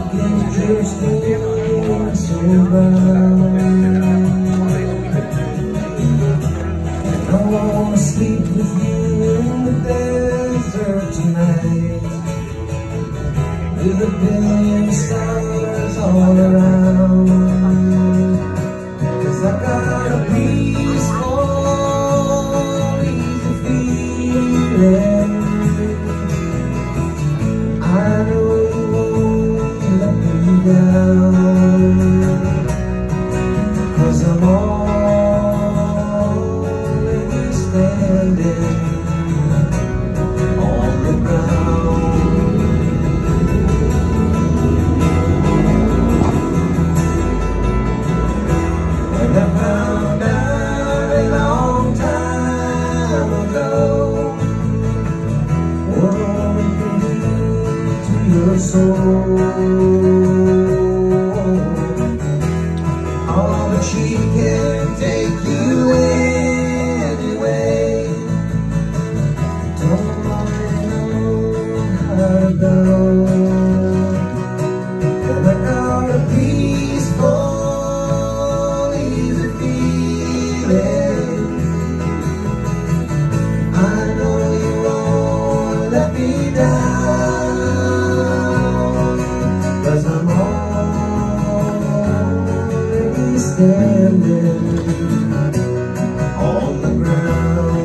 can drifting so round. And I wanna sleep with you in the desert tonight, with a billion stars all around. 'Cause I got a peaceful, easy feeling. I know you won't let me down, 'cause I'm already standing on the ground. And I found out a long time ago what only can do to your soul. Oh, but she can take you anyway. Don't really know how to go. And I got a peaceful, I know you won't let me down, 'cause I'm already standing on the ground.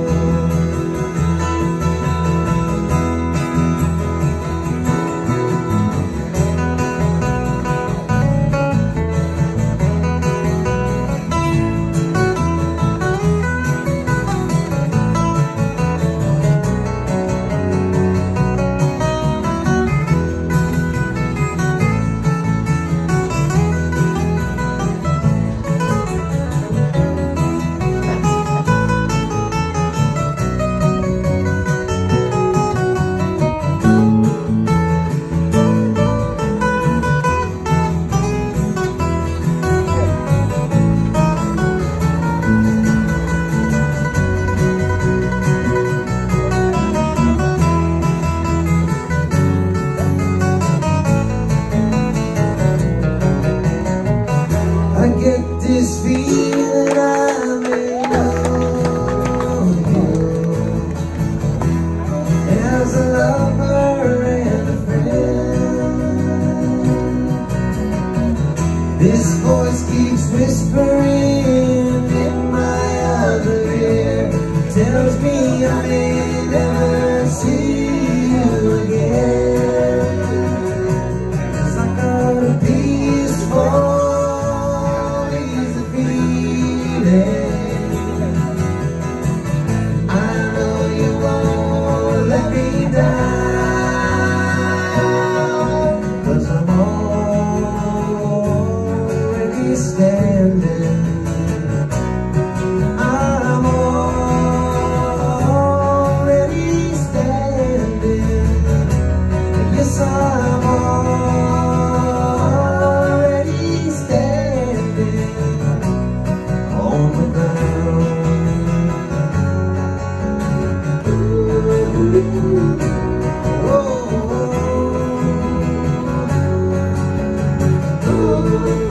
I get this feeling I'm in love with you, as a lover and a friend. This voice keeps whispering in my other ear, tells me I may never see you again. 'Cause I got a peaceful, I know you won't let me down, 'cause I'm already standing. I'm already standing. Yes, I'm already standing on the ground. Oh,